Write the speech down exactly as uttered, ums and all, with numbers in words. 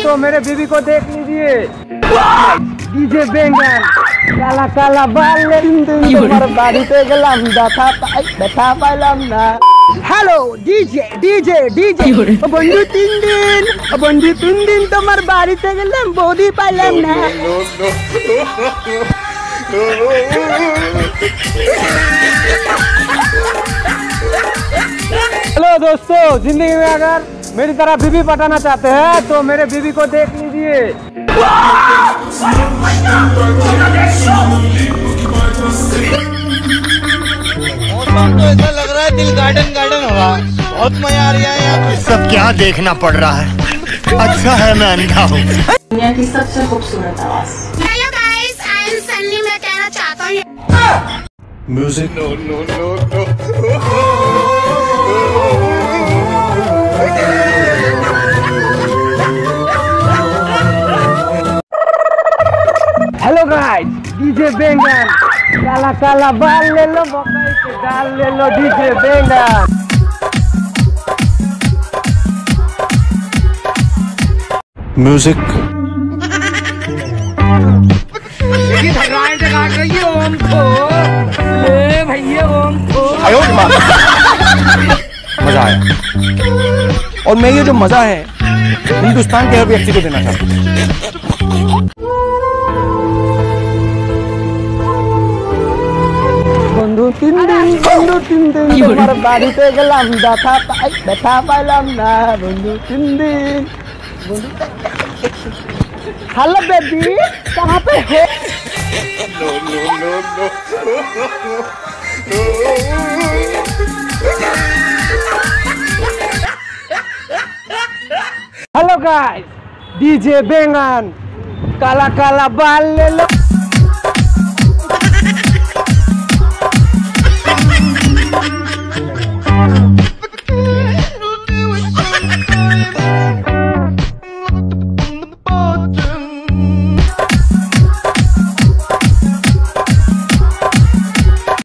तो मेरे बीवी को देख लीजिए। डीजे बेंगन काला काला बाल ले तुम्हारे बाड़ीते गलाम बैठा बैठा पाइलाम ना। हेलो डीजे डीजे डीजे बंधु तीन दिन बंधु तीन दिन तुम्हारे बाड़ीते गलाम बौदी पाइलाम ना। हेलो दोस्तों, जिंदगी में अगर मेरी तरह बीवी पटाना चाहते हैं तो मेरे बीवी को देख लीजिए। मौसम तो ऐसा लग रहा है दिल गार्डन गार्डन हो रहा है, बहुत मजा आ रहा है यहाँ। सब क्या देखना पड़ रहा है, अच्छा है मैं अंधा हूँ। दुनिया की सबसे खूबसूरत आवाज। Hello guys, I am Sunny. मैं कहना चाहता हूँ music no no no no. Hello guys, DJ बेंगन काला काला बाल ले लो, मकई के दाल ले लो, डीजे बेंगन। म्यूजिक ओम को ले भैया, ओम को मजा आया और मैं ये जो मजा है हिंदुस्तान के हर व्यक्ति को देना चाहता हूँ। बंधु तीन दिन बंधु तीन दिन तुम्हारे बाड़ीते गलाम बैठा बैठा पाइलाम ना। बंधु तीन दिन हेलो बेबी, कहाँ पे हो? No no no no. Hello guys, DJ बेंगन काला काला बाल ले लो।